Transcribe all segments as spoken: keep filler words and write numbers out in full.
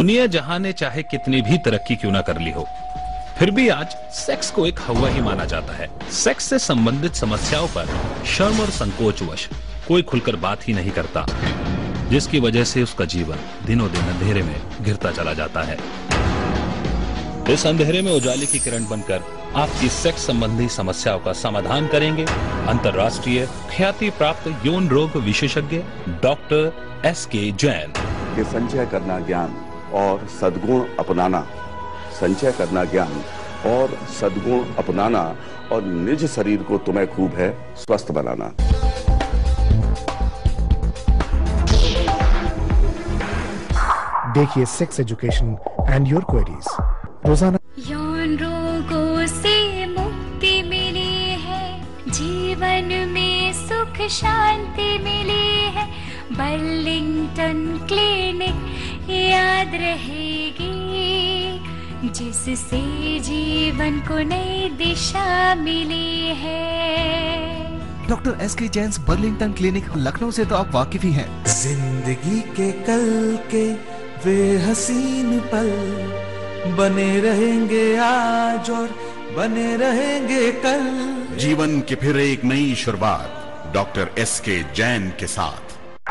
दुनिया जहां ने चाहे कितनी भी तरक्की क्यों ना कर ली हो, फिर भी आज सेक्स को एक हवा ही माना जाता है। सेक्स से संबंधित समस्याओं पर शर्म और संकोचवश कोई खुलकर बात ही नहीं करता, जिसकी वजह से उसका जीवन दिनों दिन अंधेरे में घिरता चला जाता है। इस अंधेरे में उजाले की किरण बनकर आपकी सेक्स संबंधी समस्याओं का समाधान करेंगे अंतर्राष्ट्रीय ख्याति प्राप्त यौन रोग विशेषज्ञ डॉक्टर एस के जैन। कि संचय करना ज्ञान और सद्गुण अपनाना, संचय करना ज्ञान और सद्गुण अपनाना और निज शरीर को तुम्हें खूब है स्वस्थ बनाना। देखिए sex education and your queries रोजाना। यौन रोगों से मुक्ति मिली है, जीवन में सुख शांति मिली है। बर्लिंगटन क्लिनिक याद रहेगी, जिससे जीवन को नई दिशा मिली है। Doctor S K Jain Burlington clinic Lucknow से तो आप वाकिफ ही हैं। जिंदगी के कल के वे हसीन पल बने रहेंगे आज और बने रहेंगे कल। जीवन की फिर एक नई शुरुआत डॉक्टर एस के जैन के साथ।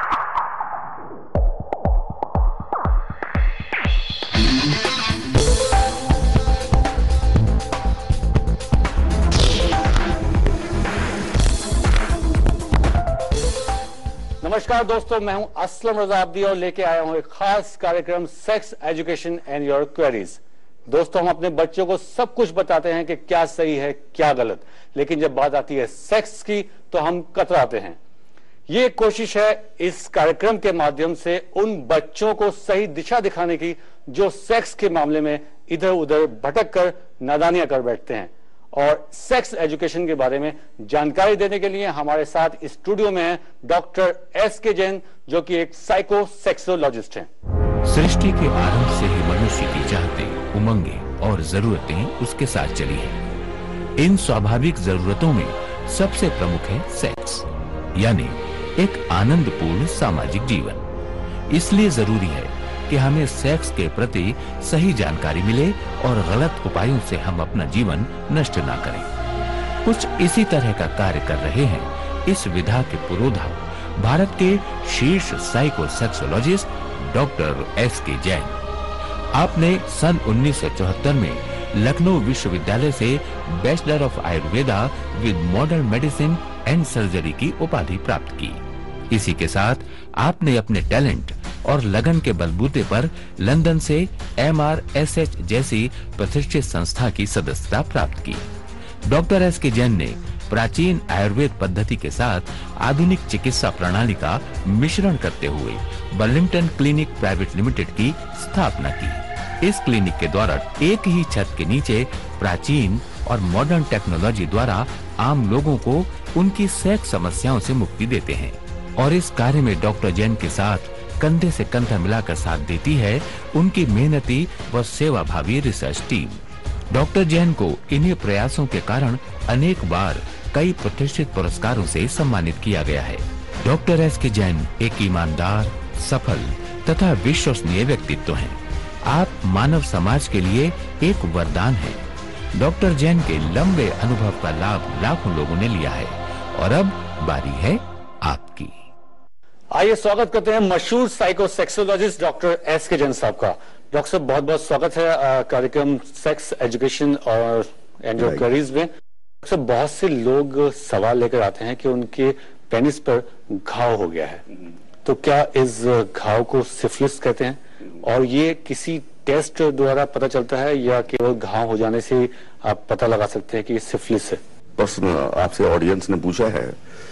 नमस्कार दोस्तों, मैं हूं असलम रजा अब्दी और लेके आया हूं एक खास कार्यक्रम sex education and your queries. दोस्तों, हम अपने बच्चों को सब कुछ बताते हैं कि क्या सही है क्या गलत, लेकिन जब बात आती है सेक्स की तो हम कतराते हैं। ये कोशिश है इस कार्यक्रम के माध्यम से उन बच्चों को सही दिशा दिखाने की जो सेक्स के मामले में इधर उधर भटक कर नादानियां कर बैठते हैं। और सेक्स एजुकेशन के बारे में जानकारी देने के लिए हमारे साथ इस स्टूडियो में है डॉक्टर एस के जैन, जो कि एक साइको सेक्सोलॉजिस्ट हैं। सृष्टि के आरंभ से ही मनुष्य की चाहतें, उमंगें और जरूरतें उसके साथ चली हैं। इन स्वाभाविक जरूरतों में सबसे प्रमुख है सेक्स, यानी एक आनंदपूर्ण सामाजिक जीवन। इसलिए जरूरी है कि हमें सेक्स के प्रति सही जानकारी मिले और गलत उपायों से हम अपना जीवन नष्ट ना करें। कुछ इसी तरह का कार्य कर रहे हैं इस विधा के पुरोधा भारत के शीर्ष psycho sexologist doctor S K Jain. आपने सन उन्नीस सौ चौहत्तर में लखनऊ विश्वविद्यालय से bachelor of Ayurveda with modern medicine and surgery की उपाधि प्राप्त की। इसी के साथ आपने अपने टैलेंट और लगन के बलबूते पर लंदन से एम आर एस एच जैसी प्रतिष्ठित संस्था की सदस्यता प्राप्त की। डॉक्टर एस के जैन ने प्राचीन आयुर्वेद पद्धति के साथ आधुनिक चिकित्सा प्रणाली का मिश्रण करते हुए बर्लिंगटन क्लिनिक प्राइवेट लिमिटेड की स्थापना की। इस क्लिनिक के द्वारा एक ही छत के नीचे प्राचीन और मॉडर्न टेक्नोलॉजी द्वारा आम लोगों को उनकी सेक्स समस्याओं से मुक्ति देते हैं। और इस कार्य में डॉक्टर जैन के साथ कंधे से कंधा मिलाकर साथ देती है उनकी मेहनती व सेवाभावी रिसर्च टीम। डॉक्टर जैन को इन्हीं प्रयासों के कारण अनेक बार कई प्रतिष्ठित पुरस्कारों से सम्मानित किया गया है। डॉक्टर एस के जैन एक ईमानदार, सफल तथा विश्वसनीय व्यक्तित्व हैं। आप मानव समाज के लिए एक वरदान हैं। डॉक्टर जैन के लंबे अनुभव का लाभ लाखों लोगों ने लिया है और अब बारी है आपकी। आइए स्वागत करते हैं मशहूर psycho sexologist doctor S K Jain साहब का। डॉक्टर साहब, बहुत बहुत स्वागत है कार्यक्रम सेक्स एजुकेशन और एंड योर क्वेरीज में। डॉक्टर साहब, बहुत से लोग सवाल लेकर आते हैं कि उनके पेनिस पर घाव हो गया है, तो क्या इस घाव को सिफिलिस कहते हैं? और ये किसी टेस्ट द्वारा पता चलता है या केवल घाव हो जाने से आप पता लगा सकते हैं कि ये सिफिलिस है? प्रश्न आपसे ऑडियंस ने पूछा है।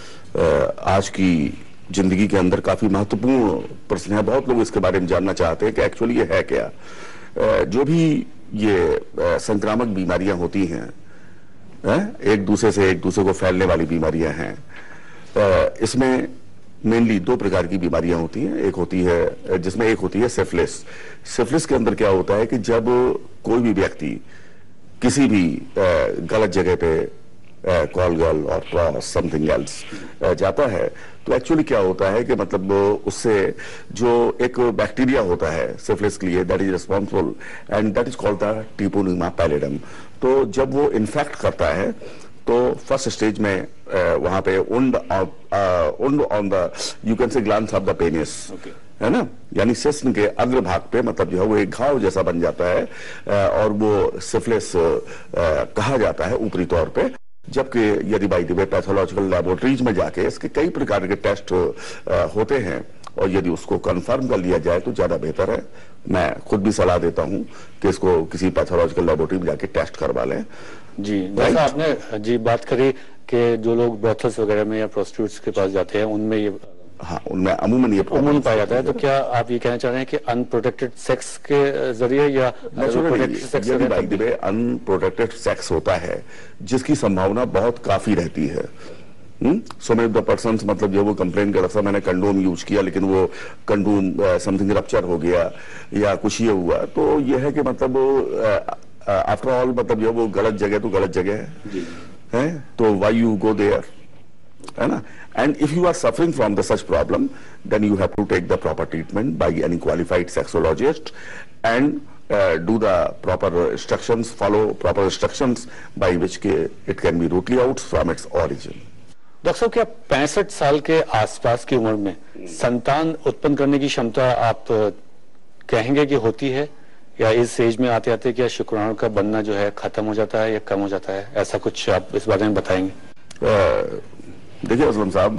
आज की जिंदगी के अंदर काफी महत्वपूर्ण प्रश्न है। बहुत लोग इसके बारे में जानना चाहते हैं कि एक्चुअली ये है क्या। जो भी ये संक्रामक बीमारियां होती हैं, एक दूसरे से एक दूसरे को फैलने वाली बीमारियां हैं, इसमें मेनली दो प्रकार की बीमारियां होती हैं। एक होती है जिसमें एक होती है सिफिलिस। सिफिलिस के अंदर क्या होता है कि जब कोई भी व्यक्ति किसी भी गलत जगह पे कॉल गर्ल और समथिंग एल्स जाता है तो एक्चुअली क्या होता है कि मतलब उससे जो एक बैक्टीरिया होता है सिफिलिस के लिए, that is responsible and that is called the treponema pallidum. तो जब वो इन्फेक्ट करता है तो फर्स्ट स्टेज में वहां पे उंड उंड on the you can say glands of the penis, है ना, यानी सिस्न के अग्रभाग पे मतलब जो है वो एक घाव जैसा बन जाता है और वो सिफिलिस कहा जाता है ऊपरी तौर पे। जबकि यदि by the way pathological laboratories में जाके इसके कई प्रकार के टेस्ट होते हैं और यदि उसको कंफर्म कर लिया जाए तो ज्यादा बेहतर है। मैं खुद भी सलाह देता हूं कि इसको किसी पैथोलॉजिकल लैबोरेटरी में जाके टेस्ट करवा लें। जी, जैसा आपने जी बात करी कि जो लोग ब्रोथल्स वगैरह में या प्रोस्टिट्यूट्स के पास जाते हैं उनमें ये, हाँ, उनमें अमूमन ये अमूमन पाया जाता है। तो क्या आप ये कहना चाह रहे हैं कि अनप्रोटेक्टेड सेक्स के जरिए या अनप्रोटेक्टेड सेक्स होता है जिसकी संभावना बहुत काफी रहती है। सो मेनी द पर्सन मतलब जो वो कंप्लेन कर रहा था मैंने कंडोम यूज किया लेकिन वो कंडोम समथिंग रप्चर हो गया या कुछ ये हुआ, तो ये है कि मतलब आफ्टर ऑल मतलब जो वो गलत जगह तो गलत जगह है, है? तो वाई यू गो देयर, है ना। And if you are suffering from the such problem, then you have to take the proper treatment by any qualified sexologist and uh, do the proper instructions, follow proper instructions by which it can be rooted out from its origin. Doctor साहब, क्या पैंसठ साल के आसपास की उम्र में संतान उत्पन्न करने की क्षमता आप कहेंगे कि होती है, या इस एज में आते आते क्या शुक्राणु का बनना जो है खत्म हो जाता है या कम हो जाता है? ऐसा कुछ आप इस बारे में बताएंगे? uh, देखिए असलम साहब,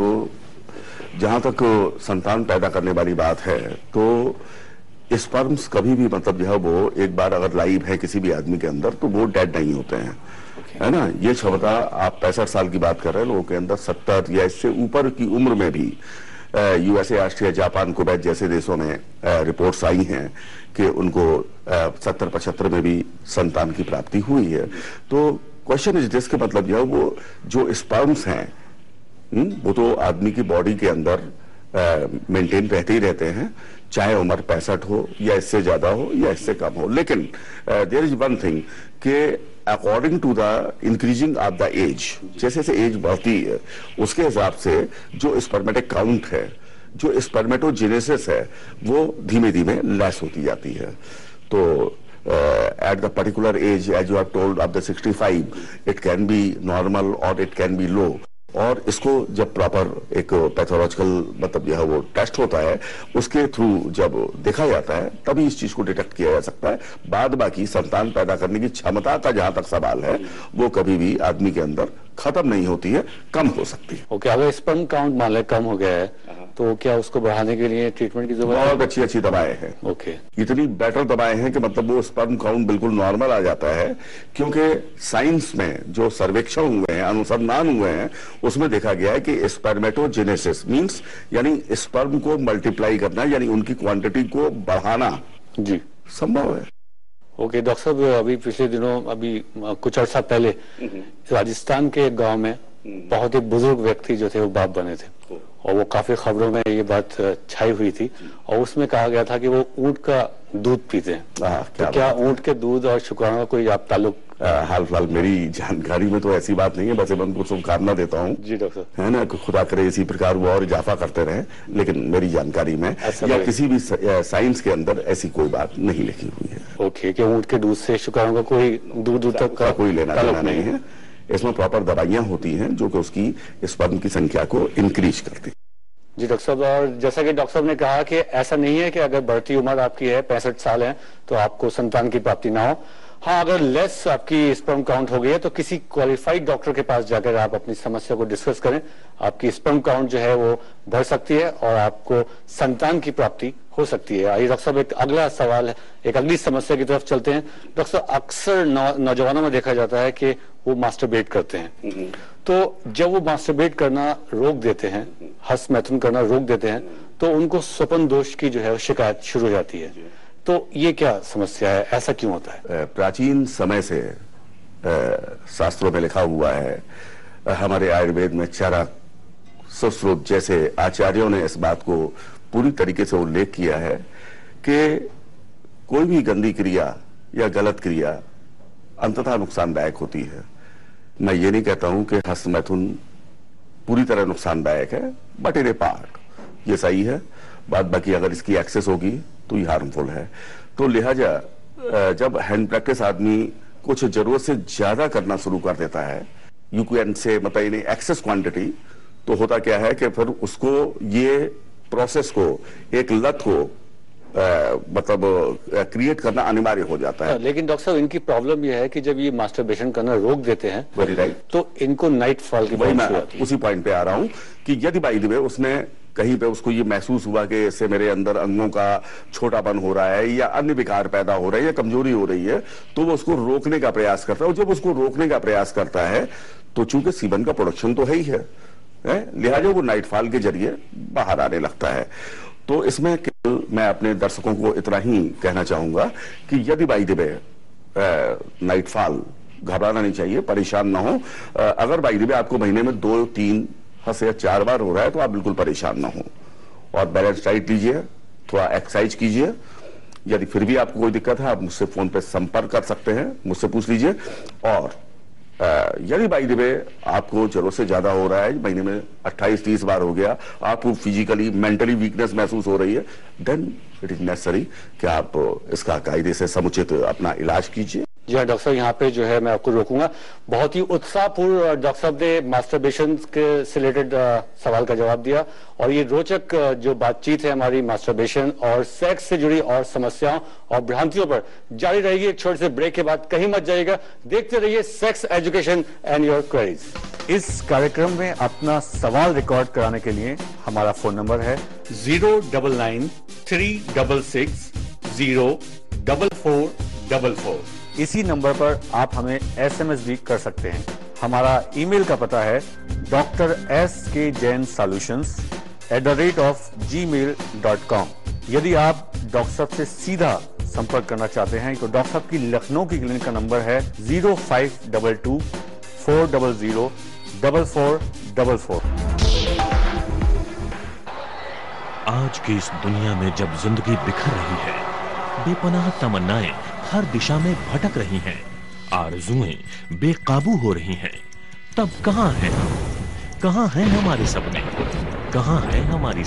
जहां तक संतान पैदा करने वाली बात है तो स्पर्म्स कभी भी मतलब जो है वो एक बार अगर लाइव है किसी भी आदमी के अंदर तो वो डेड नहीं होते हैं, okay. है ना। ये क्षमता आप पैंसठ साल की बात कर रहे हैं, लोगों के अंदर सत्तर या इससे ऊपर की उम्र में भी यूएसए, ऑस्ट्रिया, जापान, कुवैत जैसे देशों में रिपोर्ट्स आई हैं कि उनको सत्तर पचहत्तर में भी संतान की प्राप्ति हुई है। तो क्वेश्चन इज दिस के मतलब जो है वो जो स्पर्म्स हैं वो तो आदमी की बॉडी के अंदर मेंटेन रहते ही रहते हैं, चाहे उम्र पैंसठ हो या इससे ज्यादा हो या इससे कम हो। लेकिन देयर इज वन थिंग कि according to the increasing of the age, जैसे जैसे एज बढ़ती है उसके हिसाब से जो स्पर्मेटिक काउंट है, जो स्पर्मेटोजेनेसिस है, वो धीमे धीमे लेस होती जाती है। तो at the particular age age you are told of the sixty five it can be normal और इट कैन बी लो, और इसको जब प्रॉपर एक पैथोलॉजिकल मतलब जो है वो टेस्ट होता है उसके थ्रू जब देखा जाता है तभी इस चीज को डिटेक्ट किया जा सकता है। बाद बाकी संतान पैदा करने की क्षमता का जहां तक सवाल है वो कभी भी आदमी के अंदर खत्म नहीं होती है, कम हो सकती है। ओके, अगर स्पर्म काउंट मान ले कम हो गया है तो क्या उसको बढ़ाने के लिए ट्रीटमेंट की जरूरत है? बहुत अच्छी अच्छी दवाएं हैं। ओके, इतनी बेटर दवाएं हैं कि मतलब वो स्पर्म काउंट बिल्कुल नॉर्मल आ जाता है, क्योंकि साइंस में जो सर्वेक्षण हुए हैं, अनुसंधान हुए हैं, उसमें देखा गया है कि स्पर्मेटोजेनेसिस मींस यानी स्पर्म को मल्टीप्लाई करना, यानी उनकी क्वांटिटी को बढ़ाना जी संभव है। ओके डॉक्टर साहब, अभी पिछले दिनों अभी कुछ अर्सा पहले राजस्थान के एक गांव में बहुत ही बुजुर्ग व्यक्ति जो थे वो बाप बने थे और वो काफी खबरों में ये बात छाई हुई थी और उसमें कहा गया था कि वो ऊंट का दूध पीते हैं। आ, क्या तो क्या ऊंट के दूध और शुक्राणु का कोई आप ताल्लुक? हाल फिलहाल मेरी जानकारी में तो ऐसी बात नहीं है, बस मैं उनको शुभकामना देता हूँ जी डॉक्टर, है ना, खुदा करे इसी प्रकार वो और इजाफा करते रहे, लेकिन मेरी जानकारी में या किसी भी साइंस के अंदर ऐसी कोई बात नहीं लिखी हुई है। ओके, कि ऊंट के दूध से शुक्राणु का कोई दूर दूर तक का कोई लेना देना नहीं है। इसमें प्रॉपर दवाइयां होती हैं जो कि उसकी स्पर्म की संख्या को इंक्रीज करती है। जी डॉक्टर साहब, और जैसा कि डॉक्टर साहब ने कहा कि ऐसा नहीं है कि अगर बढ़ती उम्र आपकी है, पैंसठ साल है, तो आपको संतान की प्राप्ति ना हो। हाँ, अगर लेस आपकी स्पर्म काउंट हो गई है तो किसी क्वालिफाइड डॉक्टर के पास जाकर आप अपनी समस्या को डिस्कस करें, आपकी स्पर्म काउंट जो है वो बढ़ सकती है और आपको संतान की प्राप्ति हो सकती है। आइए डॉक्टर साहब, एक अगला सवाल है, एक अगली समस्या की तरफ चलते हैं। डॉक्टर साहब, अक्सर नौ, नौजवानों में देखा जाता है कि वो मास्टरबेट करते हैं, तो जब वो मास्टरबेट करना रोक देते हैं, हस्त मैथुन करना रोक देते हैं, तो उनको स्वप्न दोष की जो है शिकायत शुरू हो जाती है। तो ये क्या समस्या है, ऐसा क्यों होता है? प्राचीन समय से शास्त्रों में लिखा हुआ है, हमारे आयुर्वेद में चरक, सुश्रुत जैसे आचार्यों ने इस बात को पूरी तरीके से उल्लेख किया है कि कोई भी गंदी क्रिया या गलत क्रिया अंततः नुकसानदायक होती है। मैं ये नहीं कहता हूं कि हस्त मैथुन पूरी तरह नुकसानदायक है, बट इन ए पार्ट ये सही है। बात बाकी अगर इसकी एक्सेस होगी तो ये हार्मफुल है। तो लिहाजा जब हैंड प्रैक्टिस आदमी कुछ जरूरत से ज्यादा करना शुरू कर देता है, यू कैन से मतलब इन एक्सेस क्वांटिटी, तो होता क्या है कि फिर उसको ये प्रोसेस को, एक लत को आ, मतलब क्रिएट करना अनिवार्य हो जाता है। लेकिन डॉक्टर साहब इनकी प्रॉब्लम यह है कि जब ये मास्टरबेशन करना रोक देते हैं, वेरी राइट, तो इनको नाइट फॉल की वही मैं होती है। उसी पॉइंट पे आ रहा हूं कि यदि बाई द वे उसने कहीं पे उसको ये महसूस हुआ कि इससे मेरे अंदर अंगों का छोटापन हो रहा है या अन्य विकार पैदा हो रहे हैं या कमजोरी हो रही है, तो वो उसको रोकने का प्रयास करता है। और जब उसको रोकने का प्रयास करता है तो चूंकि सीबन का प्रोडक्शन तो है ही है, है? लिहाजा वो नाइटफॉल के जरिए बाहर आने लगता है। तो इसमें मैं अपने दर्शकों को इतना ही कहना चाहूंगा कि यदि बाई द वे नाइटफॉल, घबराना नहीं चाहिए, परेशान ना हो। अगर बाई द वे आपको महीने में दो तीन हद या चार बार हो रहा है तो आप बिल्कुल परेशान ना हो और बैलेंस डाइट लीजिए, थोड़ा एक्सरसाइज कीजिए। यदि फिर भी आपको कोई दिक्कत है आप मुझसे फोन पे संपर्क कर सकते हैं, मुझसे पूछ लीजिए। और यदि बाई द वे आपको जरूरत से ज्यादा हो रहा है, महीने में अट्ठाईस तीस बार हो गया, आपको फिजिकली मेंटली वीकनेस महसूस हो रही है, देन इट इज नेसेसरी कि आप इसका कायदे से समुचित अपना इलाज कीजिए। जी हाँ डॉक्टर साहब, यहाँ पे जो है मैं आपको रोकूंगा। बहुत ही उत्साहपूर्ण डॉक्टर साहब ने मास्टरबेशन के से रिलेटेड सवाल का जवाब दिया और ये रोचक जो बातचीत है हमारी मास्टरबेशन और सेक्स से जुड़ी और समस्याओं और भ्रांतियों पर जारी रहेगी। एक छोटे से ब्रेक के बाद कहीं मत जाइएगा, देखते रहिए sex education and your queries. इस कार्यक्रम में अपना सवाल रिकॉर्ड कराने के लिए हमारा फोन नंबर है zero double nine three double six zero double four double four. इसी नंबर पर आप हमें एसएमएस भी कर सकते हैं। हमारा ईमेल का पता है doctor S K Jain solutions at the rate of Gmail dot com. यदि आप डॉक्टर साहब से सीधा संपर्क करना चाहते हैं तो डॉक्टर साहब की लखनऊ की क्लिनिक का नंबर है zero five double two four double zero double four double four. आज की इस दुनिया में जब जिंदगी बिखर रही है, बेपनाह तमन्नाएं हर दिशा में भटक रही हैं, आरज़ुएं बेकाबू हो रही हैं, तब कहां हैं हम? कहां हैं हमारे सपने? कहां है हमारी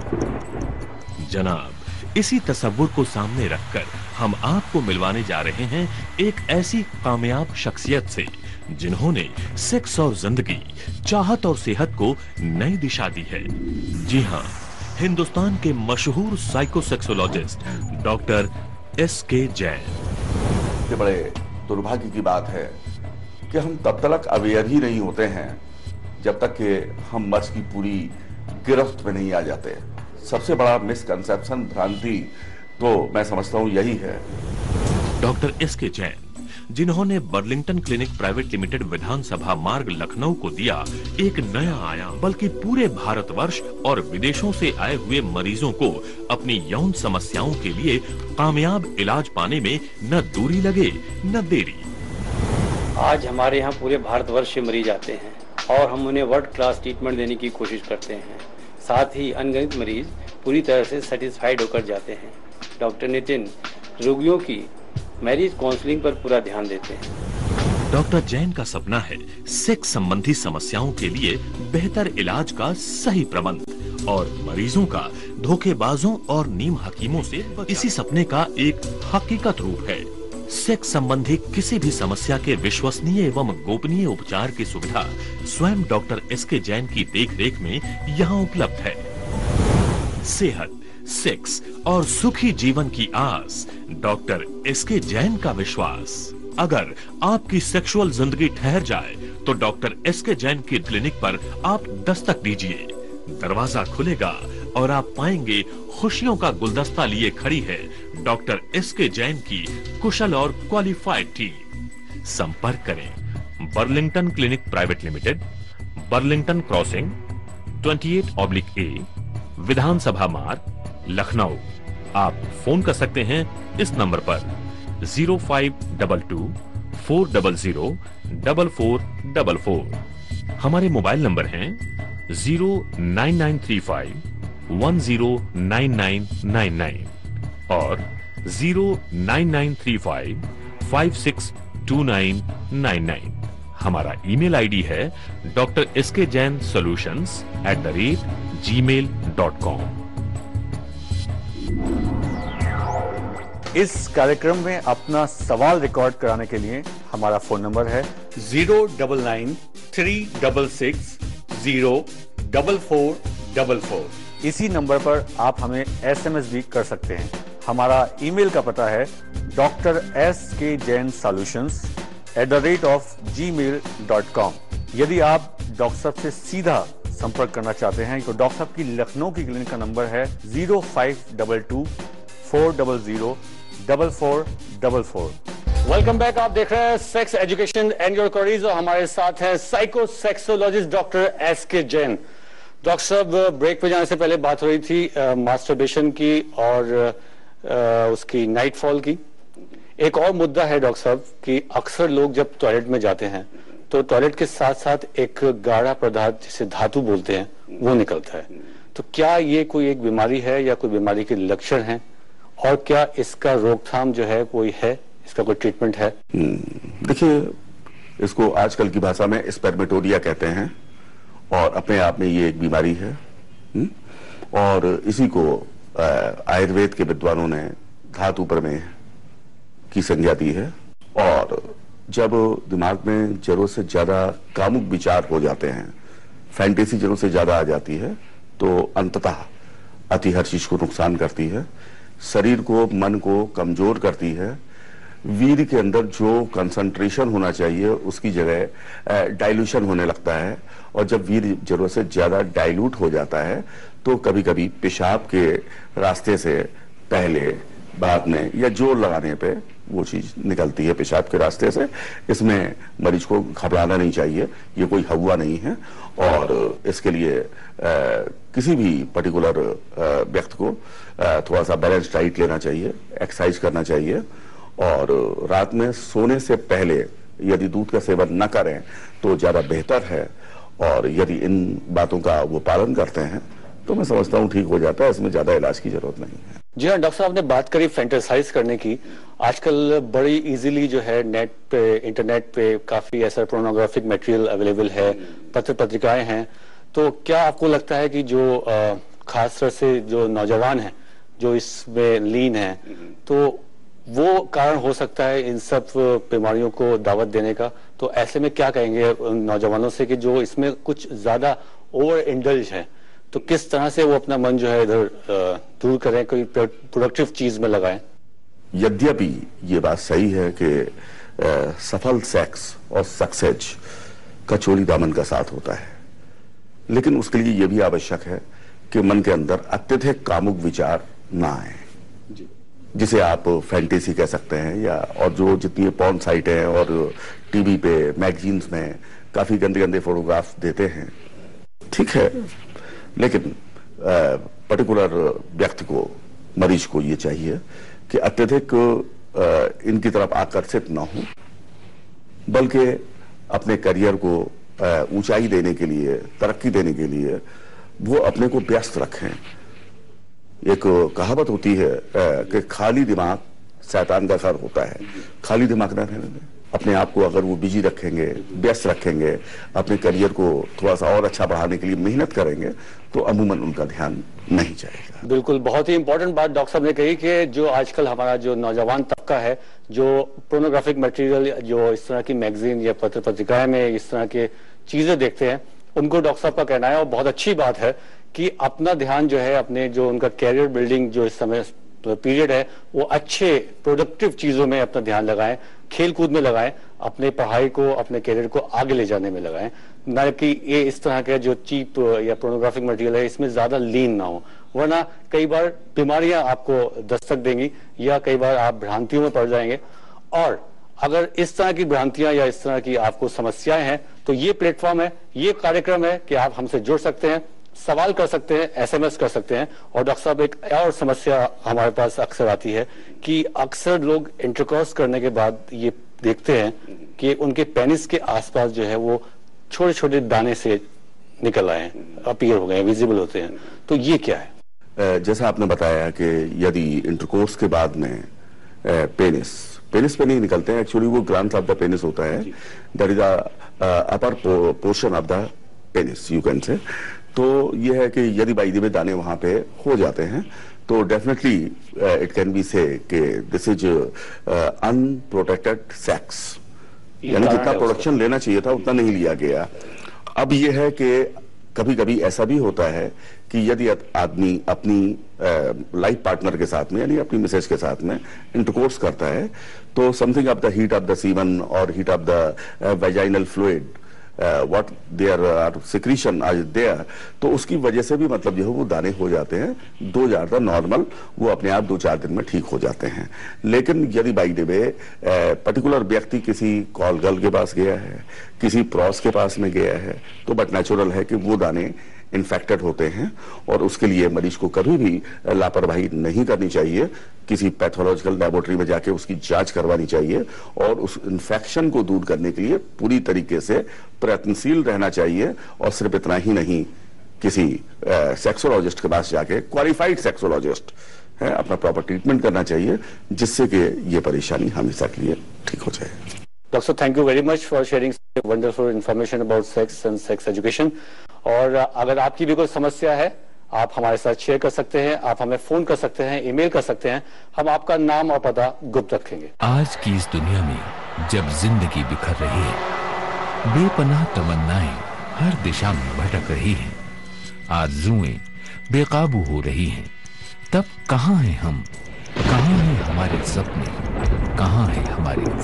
सेहत? जनाब, इसी तसव्वुर को सामने रखकर हम आपको मिलवाने जा रहे हैं एक ऐसी कामयाब शख्सियत से जिन्होंने सेक्स और जिंदगी, चाहत और सेहत को नई दिशा दी है। जी हां, हिंदुस्तान के मशहूर psycho sexologist doctor S K Jain. ये बड़े दुर्भाग्य की बात है कि हम तब तक अवेयर ही नहीं होते हैं जब तक कि हम मर्ज की पूरी गिरफ्त में नहीं आ जाते। सबसे बड़ा मिसकंसेप्शन, भ्रांति तो मैं समझता हूं यही है। डॉक्टर एस के जैन, जिन्होंने Burlington clinic private limited Vidhansabha Marg Lucknow को दिया एक नया आयाम, बल्कि पूरे भारतवर्ष और विदेशों से आए हुए मरीजों को अपनी यौन समस्याओं के लिए कामयाब इलाज पाने में न दूरी लगे न देरी। आज हमारे यहाँ पूरे भारतवर्ष से मरीज आते हैं और हम उन्हें वर्ल्ड क्लास ट्रीटमेंट देने की कोशिश करते हैं। साथ ही अनगिनत मरीज पूरी तरह से सेटिस्फाइड होकर जाते हैं। डॉक्टर नितिन रोगियों की मैरिज काउंसलिंग पर पूरा ध्यान देते हैं। डॉक्टर जैन का सपना है सेक्स संबंधी समस्याओं के लिए बेहतर इलाज का सही प्रबंध और मरीजों का धोखेबाजों और नीम हकीमों से इसी सपने का एक हकीकत रूप है। सेक्स संबंधी किसी भी समस्या के विश्वसनीय एवं गोपनीय उपचार की सुविधा स्वयं डॉक्टर एस के जैन की देखरेख में यहाँ उपलब्ध है। सेहत, सेक्स और सुखी जीवन की आस, डॉक्टर एस के जैन का विश्वास। अगर आपकी सेक्सुअल जिंदगी ठहर जाए तो डॉक्टर एस के जैन की क्लिनिक पर आप दस्तक दीजिए। दरवाजा खुलेगा और आप पाएंगे खुशियों का गुलदस्ता लिए खड़ी है डॉक्टर एस के जैन की कुशल और क्वालिफाइड टीम। संपर्क करें Burlington clinic private limited, Burlington crossing अट्ठाईस ऑब्लिक ए, विधानसभा मार्ग, लखनऊ। आप फोन कर सकते हैं इस नंबर पर zero five double two four double zero double four double four. हमारे मोबाइल नंबर हैं zero nine nine three five one zero nine nine nine nine और zero nine nine three five five six two nine nine nine. हमारा email ID है doctor S K Jain solutions at the rate Gmail dot com. इस कार्यक्रम में अपना सवाल record कराने के लिए हमारा फोन नंबर है zero double nine three double six zero double four double four. इसी नंबर पर आप हमें एसएमएस भी कर सकते हैं। हमारा ईमेल का पता है doctor S K Jain solutions at the rate of Gmail dot com. यदि आप डॉक्टर साहब से सीधा संपर्क करना चाहते हैं तो डॉक्टर साहब की लखनऊ की क्लिनिक का नंबर है zero five double two four double zero double four double four. Welcome back. आप देख रहे हैं sex education and your queries और हमारे साथ है psycho sexologist doctor S K Jain. Doctor साहब, ब्रेक पे जाने से पहले बात हो रही थी मास्टरबेशन की और आ, उसकी नाइटफॉल की। एक और मुद्दा है डॉक्टर साहब कि अक्सर लोग जब टॉयलेट में जाते हैं तो टॉयलेट के साथ साथ एक गाढ़ा पदार्थ जिसे धातु बोलते हैं वो निकलता है। तो क्या ये कोई एक बीमारी है या कोई बीमारी के लक्षण हैं और क्या इसका रोकथाम जो है कोई है, इसका कोई ट्रीटमेंट है? देखिए, इसको आजकल की भाषा में स्पर्मेटोरिया कहते हैं और अपने आप में ये एक बीमारी है। और इसी को आयुर्वेद के विद्वानों ने धातु प्रमेह की संज्ञा दी है। और जब दिमाग में जरूरत से ज्यादा कामुक विचार हो जाते हैं, फैंटेसी जरूरत से ज्यादा आ जाती है, तो अंततः अति हर चीज को नुकसान करती है, शरीर को, मन को कमजोर करती है। वीर के अंदर जो कंसंट्रेशन होना चाहिए उसकी जगह डाइल्यूशन होने लगता है। और जब वीर जरूरत से ज्यादा डाइल्यूट हो जाता है तो कभी कभी पेशाब के रास्ते से पहले, बाद में या जोर लगाने पे वो चीज निकलती है पेशाब के रास्ते से। इसमें मरीज को घबराना नहीं चाहिए, ये कोई हवा नहीं है। और इसके लिए आ, किसी भी पर्टिकुलर व्यक्ति को आ, थोड़ा सा बैलेंस डाइट लेना चाहिए, एक्सरसाइज करना चाहिए और रात में सोने से पहले यदि दूध का सेवन न करें तो ज्यादा बेहतर है। और यदि इन बातों का वो पालन करते हैं तो मैं समझता हूँ ठीक हो जाता है, इसमें ज्यादा इलाज की जरूरत नहीं है। जी हाँ डॉक्टर साहब, ने बात करी फैंटेसाइज करने की। आजकल बड़ी इजीली जो है नेट पे, इंटरनेट पे काफी ऐसा पोर्नोग्राफिक मटेरियल अवेलेबल है, पत्र पत्रिकाएं हैं। तो क्या आपको लगता है कि जो खासतौर से जो नौजवान हैं जो इसमें लीन है, तो वो कारण हो सकता है इन सब बीमारियों को दावत देने का? तो ऐसे में क्या कहेंगे नौजवानों से कि जो इसमें कुछ ज्यादा ओवर इंडल्ज है, तो किस तरह से वो अपना मन जो है इधर दूर करें, कोई प्रोडक्टिव चीज में लगाएं? यद्यपि ये बात सही है कि सफल सेक्स और सक्सेस का चोली दामन का साथ होता है, लेकिन उसके लिए यह भी आवश्यक है कि मन के अंदर अत्यधिक कामुक विचार ना आए, जिसे आप फैंटेसी कह सकते हैं। या और जो जितनी पॉर्न साइट हैं और टीवी पे, मैगजीन्स में काफी गंदे गंदे फोटोग्राफ देते हैं, ठीक है, लेकिन पर्टिकुलर व्यक्ति को, मरीज को ये चाहिए कि अत्यधिक इनकी तरफ आकर्षित ना हो, बल्कि अपने करियर को ऊंचाई देने के लिए, तरक्की देने के लिए वो अपने को व्यस्त रखें। एक कहावत होती है कि खाली दिमाग शैतान का घर होता है। खाली दिमाग ना रहने दें, अपने आप को अगर वो बिजी रखेंगे, व्यस्त रखेंगे, अपने करियर को थोड़ा सा और अच्छा बढ़ाने के लिए मेहनत करेंगे तो अमूमन उनका ध्यान नहीं जाएगा। बिल्कुल, बहुत ही इंपॉर्टेंट बात डॉक्टर साहब ने कही कि जो आजकल हमारा जो नौजवान तबका है, जो पोर्नोग्राफिक मटेरियल, जो इस तरह की मैगजीन या पत्र पत्रिकाएं में इस तरह के चीजें देखते हैं, उनको डॉक्टर साहब का कहना है और बहुत अच्छी बात है कि अपना ध्यान जो है, अपने जो उनका कैरियर बिल्डिंग जो इस समय पीरियड है, वो अच्छे प्रोडक्टिव चीजों में अपना ध्यान लगाएं, खेल कूद में लगाएं, अपने पढ़ाई को, अपने कैरियर को आगे ले जाने में लगाएं, न कि ये इस तरह के जो चीप या पोर्नोग्राफिक मटेरियल है इसमें ज्यादा लीन ना हो, वरना कई बार बीमारियां आपको दस्तक देंगी या कई बार आप भ्रांतियों में पड़ जाएंगे। और अगर इस तरह की भ्रांतियां या इस तरह की आपको समस्याएं हैं तो ये प्लेटफॉर्म है, ये कार्यक्रम है कि आप हमसे जुड़ सकते हैं, सवाल कर सकते हैं, एसएमएस कर सकते हैं। और डॉक्टर साहब, एक और समस्या हमारे पास अक्सर आती है कि अक्सर लोग इंटरकॉर्स करने के बाद ये देखते हैं कि उनके पेनिस के आसपास जो है वो छोटे छोटे दाने से निकल आए हैं, अपीयर हो गए, विजिबल होते हैं। तो ये क्या है? जैसा आपने बताया कि यदि इंटरकोर्स के बाद में पेनिस पेनिस पे नहीं निकलते हैं, एक्चुअली वो ग्लैंड्स ऑफ द पेनिस होता है, that is upper portion of the penis you can say. तो ये है कि यदि बाई द वे दाने वहां पे हो जाते हैं तो डेफिनेटली इट कैन बी से कि दिस इज अनप्रोटेक्टेड सेक्स, यानी जितना प्रोडक्शन लेना चाहिए था उतना नहीं लिया गया। अब ये है कि कभी कभी ऐसा भी होता है कि यदि आदमी अपनी लाइफ पार्टनर के साथ में यानी अपनी मिसेज के साथ में इंटरकोर्स करता है तो something of the heat of the semen और heat of the vaginal fluid what there are secretion as there, तो उसकी वजह से भी मतलब जो है वो दाने हो जाते हैं, दो ज्यादा नॉर्मल वो अपने आप दो चार दिन में ठीक हो जाते हैं। लेकिन यदि बाई द वे पर्टिकुलर व्यक्ति किसी कॉल गर्ल के पास गया है, किसी प्रॉस के पास में गया है, तो बट नेचुरल है कि वो दाने इन्फेक्टेड होते हैं और उसके लिए मरीज को कभी भी लापरवाही नहीं करनी चाहिए, किसी पैथोलॉजिकल लैबोरेटरी में जाके उसकी जांच करवानी चाहिए और उस इन्फेक्शन को दूर करने के लिए पूरी तरीके से प्रयत्नशील रहना चाहिए। और सिर्फ इतना ही नहीं, किसी सेक्सोलॉजिस्ट के पास जाके, क्वालिफाइड सेक्सोलॉजिस्ट है, अपना प्रॉपर ट्रीटमेंट करना चाहिए जिससे कि ये परेशानी हमेशा के लिए ठीक हो जाए। Doctor, thank you very much for sharing wonderful information about sex and sex education. और अगर आपकी भी कोई समस्या है आप हमारे साथ शेयर कर सकते हैं, आप हमें फोन कर सकते हैं, ईमेल कर सकते हैं, हम आपका नाम और पता गुप्त रखेंगे। आज की इस दुनिया में जब जिंदगी बिखर रही है, बेपनाह तमन्नाएं हर दिशा में भटक रही हैं, आरज़ुएं बेकाबू हो रही हैं, तब कहाँ हैं हम, कहाँ हैं हमारे सपने, कहाँ है हमारी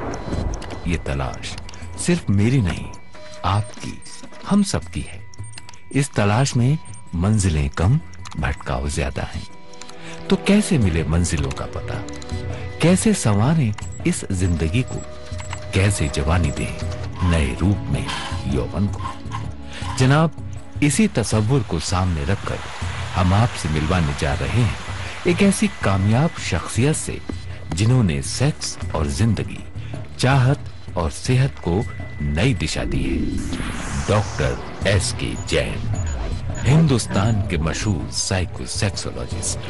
सेहत? ये तलाश सिर्फ मेरी नहीं, आपकी, हम सबकी है। इस तलाश में मंजिलें कम, भटकाव ज्यादा हैं। तो कैसे मिले मंजिलों का पता, कैसे संवारें इस जिंदगी को, कैसे जवानी दें नए रूप में यौवन को? जनाब, इसी तसव्वुर को सामने रखकर हम आपसे मिलवाने जा रहे हैं एक ऐसी कामयाब शख्सियत से जिन्होंने सेक्स और जिंदगी, चाहत और सेहत को नई दिशा दी है। Doctor S K Jain, Hindustan के मशहूर psycho sexologist.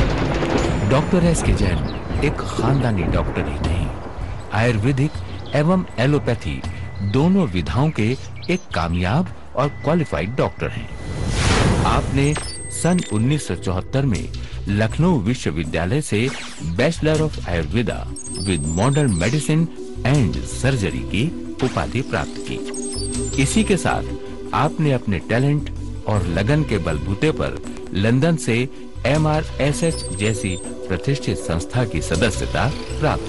Doctor S K Jain एक खानदानी डॉक्टर ही नहीं, आयुर्वेदिक एवं एलोपैथी दोनों विधाओं के एक कामयाब और क्वालिफाइड डॉक्टर हैं। आपने सन उन्नीस सौ चौहत्तर में लखनऊ विश्वविद्यालय से bachelor of Ayurveda with modern medicine and surgery की उपाधि प्राप्त की। इसी के साथ आपने अपने टैलेंट और लगन के बलबूते पर लंदन से एम आर एस एच जैसी प्रतिष्ठित संस्था की सदस्यता प्राप्त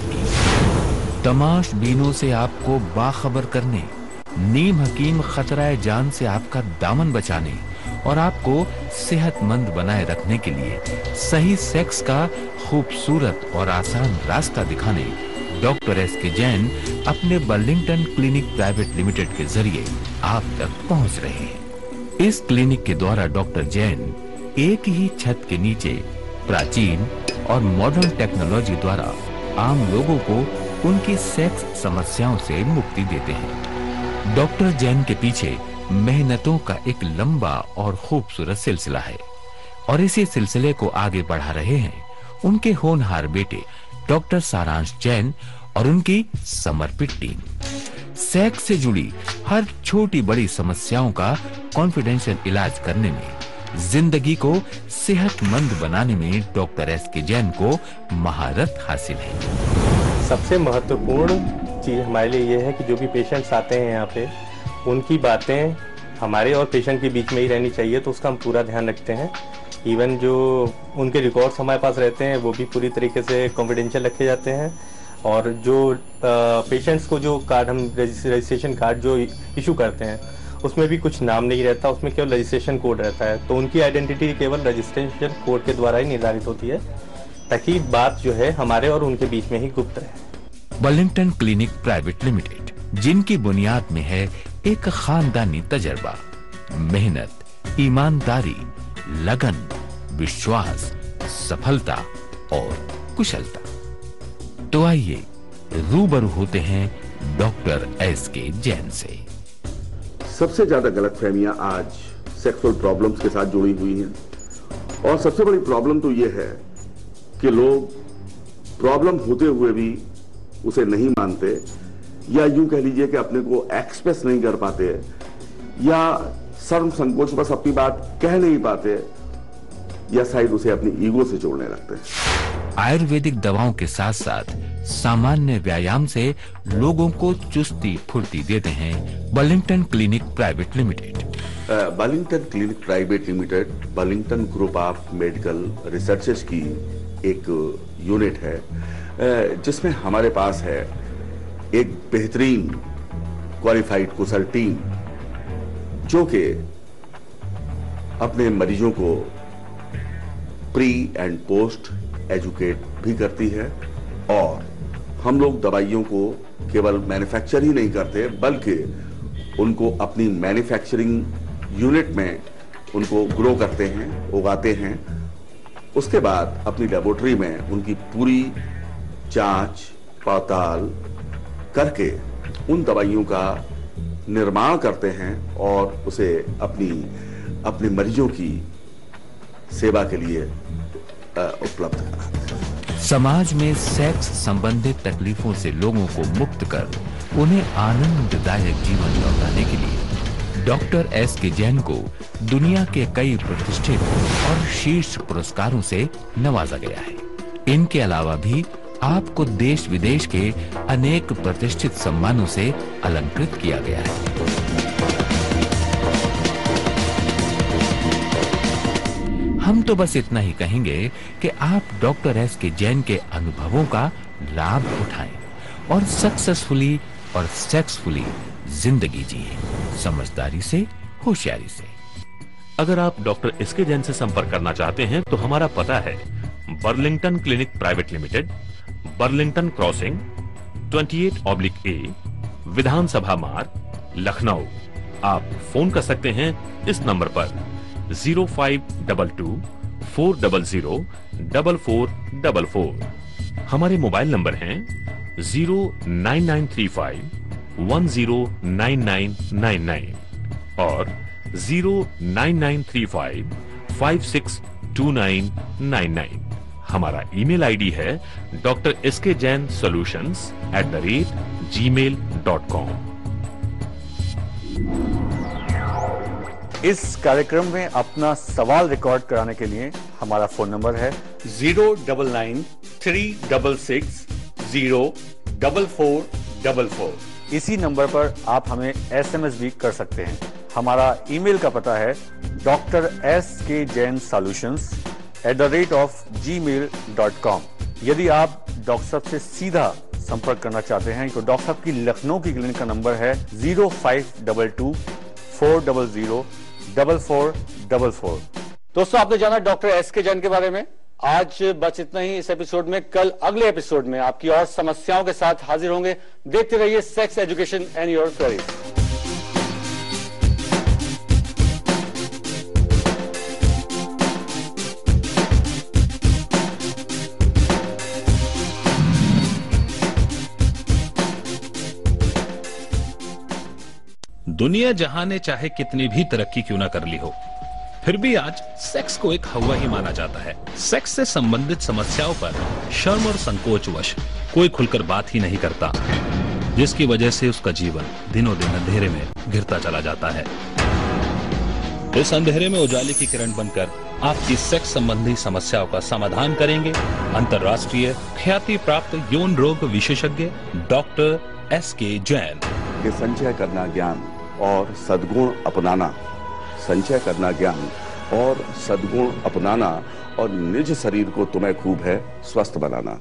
की। तमाशबीनों से आपको बाखबर करने, नीम हकीम खतराए जान से आपका दामन बचाने और आपको सेहतमंद बनाए रखने के लिए सही सेक्स का खूबसूरत और आसान रास्ता दिखाने डॉक्टर एस के जैन अपने बर्लिंगटन क्लिनिक प्राइवेट लिमिटेड के जरिए आप तक पहुंच रहे हैं। इस क्लिनिक के द्वारा डॉक्टर जैन एक ही छत के नीचे प्राचीन और मॉडर्न टेक्नोलॉजी द्वारा आम लोगों को उनकी सेक्स समस्याओं से मुक्ति देते हैं। डॉक्टर जैन के पीछे मेहनतों का एक लंबा और खूबसूरत सिलसिला है और इसी सिलसिले को आगे बढ़ा रहे हैं उनके होनहार बेटे डॉक्टर सारांश जैन और उनकी समर्पित टीम। सेक्स से जुड़ी हर छोटी बड़ी समस्याओं का कॉन्फिडेंशियल इलाज करने में, जिंदगी को सेहतमंद बनाने में डॉक्टर एस के जैन को महारत हासिल है। सबसे महत्वपूर्ण चीज हमारे लिए यह है कि जो भी पेशेंट्स आते हैं यहाँ पे, उनकी बातें हमारे और पेशेंट के बीच में ही रहनी चाहिए, तो उसका हम पूरा ध्यान रखते हैं। इवन जो उनके रिकॉर्ड्स हमारे पास रहते हैं वो भी पूरी तरीके से कॉन्फिडेंशियल रखे जाते हैं और जो पेशेंट्स को जो कार्ड हम रजिस्ट्रेशन कार्ड जो इशू करते हैं उसमें भी कुछ नाम नहीं रहता, उसमें केवल रजिस्ट्रेशन कोड रहता है। तो उनकी आइडेंटिटी केवल रजिस्ट्रेशन कोड के द्वारा ही निर्धारित होती है ताकि बात जो है हमारे और उनके बीच में ही गुप्त रहे। बर्लिंगटन क्लिनिक प्राइवेट लिमिटेड, जिनकी बुनियाद में है एक खानदानी तजर्बा, मेहनत, ईमानदारी, लगन, विश्वास, सफलता और कुशलता। तो आइए रूबरू होते हैं डॉक्टर एस के जैन से। सबसे ज्यादा गलतफहमियां आज सेक्सुअल प्रॉब्लम्स के साथ जुड़ी हुई हैं और सबसे बड़ी प्रॉब्लम तो यह है कि लोग प्रॉब्लम होते हुए भी उसे नहीं मानते, या यूं कह लीजिए कि अपने को एक्सप्रेस नहीं कर पाते, या शर्म संकोच बस अपनी बात कह नहीं पाते, या शायद उसे अपनी ईगो से जोड़ने लगते हैं। आयुर्वेदिक दवाओं के साथ साथ सामान्य व्यायाम से लोगों को चुस्ती फुर्ती देते हैं Burlington clinic private limited. Burlington clinic private limited Burlington group of medical researches की एक यूनिट है, जिसमें हमारे पास है एक बेहतरीन क्वालिफाइड कुशल टीम, जो कि अपने मरीजों को प्री एंड पोस्ट एजुकेट भी करती है, और हम लोग दवाइयों को केवल मैन्युफैक्चर ही नहीं करते, बल्कि उनको अपनी मैन्युफैक्चरिंग यूनिट में उनको ग्रो करते हैं, उगाते हैं। उसके बाद अपनी लेबोरेटरी में उनकी पूरी जांच पड़ताल करके उन दवाइयों का निर्माण करते हैं और उसे अपनी अपने मरीजों की सेवा के लिए उपलब्ध कराते हैं। समाज में सेक्स संबंधित तकलीफों से लोगों को मुक्त कर उन्हें आनंददायक जीवन लौटाने के लिए डॉक्टर एस के जैन को दुनिया के कई प्रतिष्ठित और शीर्ष पुरस्कारों से नवाजा गया है। इनके अलावा भी आपको देश विदेश के अनेक प्रतिष्ठित सम्मानों से अलंकृत किया गया है। हम तो बस इतना ही कहेंगे कि आप डॉक्टर एस के जैन के अनुभवों का लाभ उठाएं और सक्सेसफुली और सेक्सफुली जिंदगी जिए, समझदारी से, होशियारी से। अगर आप डॉक्टर एस के जैन से संपर्क करना चाहते हैं तो हमारा पता है Burlington clinic private limited, Burlington crossing, अट्ठाईस ऑब्लिक ए, विधानसभा मार्ग, लखनऊ। आप फोन कर सकते हैं इस नंबर पर zero five double two four double zero double four double four. हमारे मोबाइल नंबर हैं zero nine nine three five one zero nine nine nine nine और zero nine nine three five five six two nine nine nine. हमारा email ID है doctor S K Jain solutions at the rate Gmail dot com. इस कार्यक्रम में अपना सवाल record कराने के लिए हमारा फोन नंबर है zero double nine three double six zero double four double four. इसी नंबर पर आप हमें एसएमएस भी कर सकते हैं। हमारा ईमेल का पता है doctor S K Jain solutions at the rate of Gmail dot com. यदि आप डॉक्टर साहब से सीधा संपर्क करना चाहते हैं तो डॉक्टर साहब की लखनऊ की क्लिनिक का नंबर है zero five double two four double zero double four double four. दोस्तों, आपने जाना डॉक्टर एस के जैन के बारे में। आज बस इतना ही इस एपिसोड में। कल अगले एपिसोड में आपकी और समस्याओं के साथ हाजिर होंगे। देखते रहिए sex education and your queries. दुनिया जहां ने चाहे कितनी भी तरक्की क्यों ना कर ली हो, फिर भी आज सेक्स को एक हवा ही माना जाता है। सेक्स से संबंधित समस्याओं पर शर्म और संकोचवश कोई खुलकर बात ही नहीं करता, जिसकी वजह से उसका जीवन दिनों दिन अंधेरे में गिरता चला जाता है। इस अंधेरे में उजाले की किरण बनकर आपकी सेक्स संबंधी समस्याओं का समाधान करेंगे अंतर्राष्ट्रीय ख्याति प्राप्त यौन रोग विशेषज्ञ डॉक्टर एस के जैन। ये संचय करना ज्ञान और सद्गुण अपनाना, संचय करना ज्ञान और सद्गुण अपनाना और निज शरीर को तुम्हें खूब है स्वस्थ बनाना।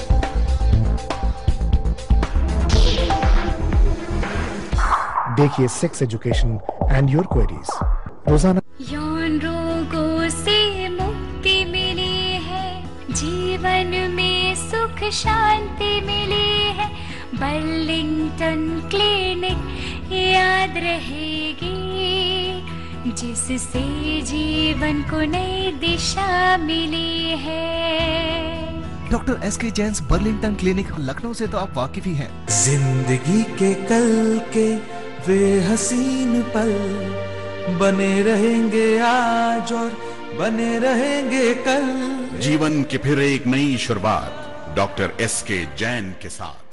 देखिए sex education and your queries रोजाना। यौन रोगों से मुक्ति मिली है, जीवन में सुख शांति मिली है। बर्लिंगटन क्लिनिक याद रहेगी, जिससे जीवन को नई दिशा मिली है। Doctor S K Jain Burlington clinic Lucknow से तो आप वाकिफ ही हैं। जिंदगी के कल के वे हसीन पल बने रहेंगे आज और बने रहेंगे कल। जीवन की फिर एक नई शुरुआत डॉक्टर एस के जैन के साथ।